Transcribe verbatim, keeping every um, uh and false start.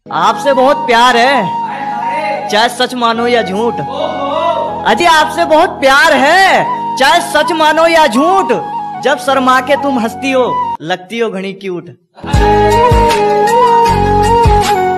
आपसे बहुत प्यार है, चाहे सच मानो या झूठ। अजी आपसे बहुत प्यार है, चाहे सच मानो या झूठ। जब शर्मा के तुम हंसती हो, लगती हो घनी क्यूट।